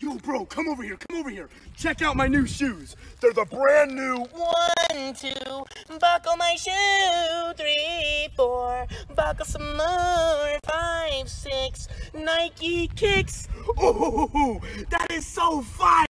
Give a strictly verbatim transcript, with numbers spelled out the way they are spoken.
Yo, bro, come over here, come over here. Check out my new shoes. They're the brand new. One, two, buckle my shoe. Three, four, buckle some more. Five, six, Nike kicks. Oh, that is so fire.